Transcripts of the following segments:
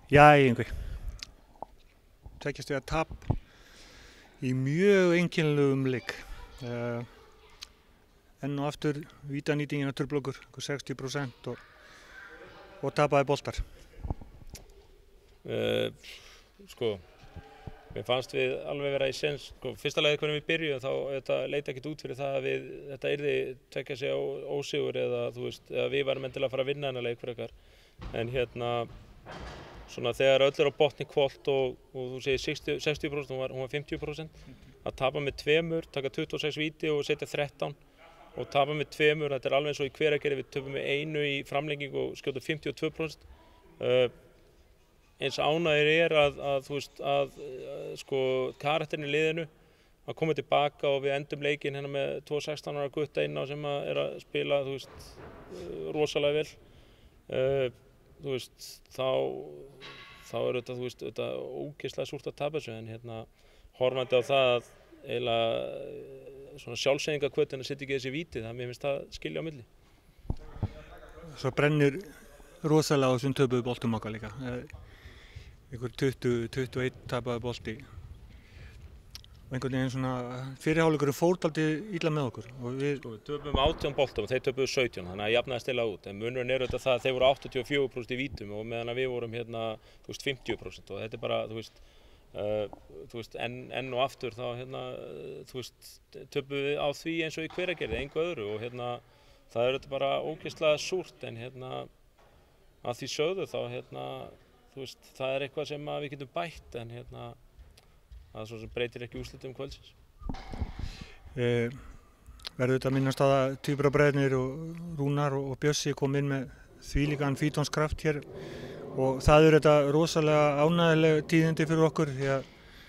Já, einhver. Tveggja stiga tap í mjög einkennilegum leik. Enn og aftur vítanýtingin að trufla okkur, 60% og tapaði boltar. Sko, mér fannst við alveg vera í sens, sko, fyrsta lagi hvernig við byrjuðum þá þetta leit ekkert út fyrir það að þetta yrði tveggja sig á ósigur eða þú veist, eða við varum endilega að fara að vinna þennan leik fyrir okkar. En svona þegar öll er á botni hvolft og þú segir 60%, hún var 50%, að tapa með tveimur, taka 26 víti og setja 13 og tapa með tveimur, þetta er alveg eins og í Hveragerði, við töpum með einu í framlengingu og skjótum 52%. Eins ánægir að þú veist sko karakterinn í liðinu að koma tilbaka og við endum leikinn hérna með 2 16 ára gutta inn á sem er að spila þú veist rosalega vel. Þú veist þá er þetta þú veist þetta ógeðslega súrt að tapa þessu en horfandi á það að eiginlega svona sjálfseyðingarhvötin að setja ekki þessi víti það mér finnst það skilja á milli. Svo brennir rosalega á þessum töpuðu boltum okkar líka. Einhver 20-21 tapaði bolti. Og einhvern veginn svona fyrirháleikurinn fór dálítið illa með okkur. Og við töpum 18 boltum og þeir töpuðu 17, þannig að jafnaði stilla út. En munurinn er auðvitað það að þeir voru 84% í vítum og meðan að við vorum þú veist 50% og þetta er bara þú veist enn og aftur þá þú veist töpum við á því eins og í Hveragerði, engu öðru og það er auðvitað bara ógeðslega súrt en að því sögðu þá þú veist það er eitthvað sem við getum bætt en það svo sem breytir ekki úrslitum kvöldsins. Verður þetta að minnast að Tvíburabræðurnir og Rúnar og Bjössi kom inn með þvílíkan fítonskraft hér og það eru þetta rosalega ánægjuleg tíðindi fyrir okkur því að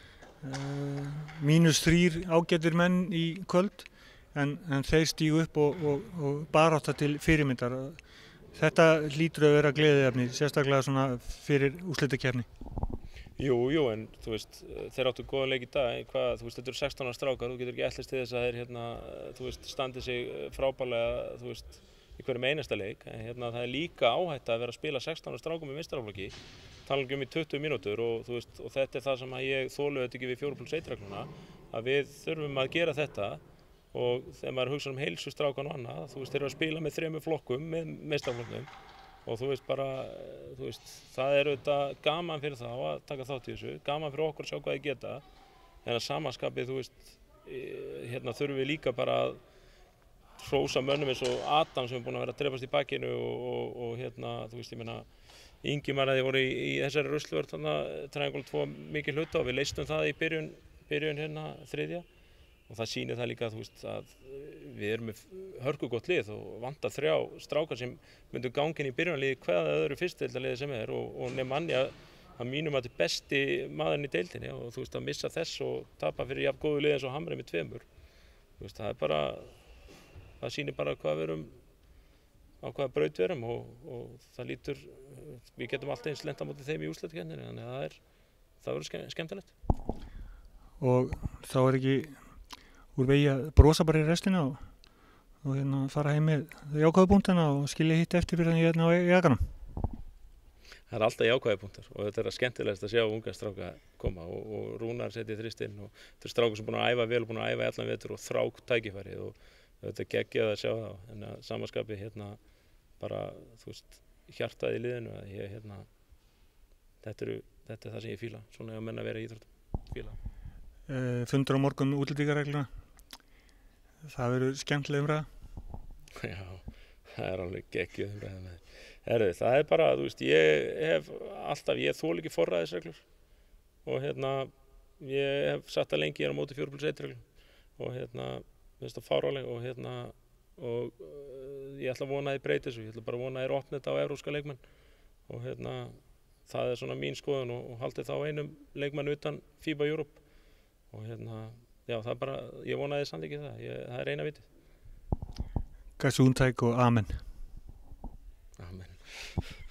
-3 ágætir menn í kvöld en þeir stígu upp og barátta til fyrirmyndar. Þetta hlýtur að vera gleðiefni, sérstaklega svona fyrir úrslitakeppni. Jú, en þú veist, þeir áttu góðan leik í dag, þú veist, þetta eru 16 ára strákar, þú getur ekki ætlast til þess að þeir þú veist, standi sig frábærlega, þú veist, í hverjum einasta leik, en það er líka áhætta að vera að spila 16 ára strákum í meistaraflokki, tala ekki í 20 mínútur og þú veist, og þetta er það sem ég þoli þetta ekki við 4+1 regluna, að við þurfum að gera þetta og þegar maður hugsa heilsu strákan og annað, þú veist, þeir eru að spila með 3 flokkum, með meistaraflokknum og þú veist bara, þú veist, það er auðvitað gaman fyrir þá að taka þátt í þessu, gaman fyrir okkur að sjá hvað þið geta, en að samanskapið, þú veist, þurfum við líka bara að hrósa mönnum eins og Adam sem er búinn að vera að drepast í bakinu og þú veist, ég meina, Ingimar að þið voru í þessari rusluvörð, Triangle 2 mikið hluta og við leystum það í byrjun þriðja og það sýnir það líka, þú veist, að við erum með hörkugott lið og vantar 3 strákar sem myndu gangin í byrjunarliði hvaða öðru fyrstdeildarliði sem er og Nemanja að mínum að þetta er besti maðurinn í deildinni og þú veist að missa þess og tapa fyrir jafn góðu lið eins og Hamri með 2. Þú veist, það er bara, það sýnir bara hvað við erum, á hvaða braut við erum og það lítur, við getum alltaf eins lent á móti þeim í úrslitakeppninni, þannig að það verður skemmtilegt. Og þá er ekki úr vegi að brosa bara í restina og fara heim með jákvæðu punktina og skilja hitt eftir fyrir þannig í jakanum. Það er alltaf jákvæðu punktar og þetta er skemmtilegast að sjá unga stráka koma og Rúnar setja þristinn og þetta er strákur sem er búin að æfa vel og búin að æfa allan vetur og þrák tækifæri og þetta er geggjað að sjá það en að samanskapi bara þú veist hjartað í liðinu að þetta er það sem ég fíla, svona er að menna að vera í íþróttum, fíla. Fundur á morgun útlendingaregluna. Það verður skemmtileg umræða. Já, það er alveg geggjuð umræða með þér. Það er bara, þú veist, ég þoli ekki forræðisreglur og ég hef sagt það lengi, ég er á móti 4+1 reglum og finnst það fáránleg og ég ætla að vona að þið breyti þessu, ég ætla bara að vona að þið opni þetta á evrópska leikmenn og það er svona mín skoðun og haldið þá einum leikmann utan FIBA Europe og já, það er bara, ég vona að þið samþykkið það, það er eina vitið. Gesundheit og amen. Amen.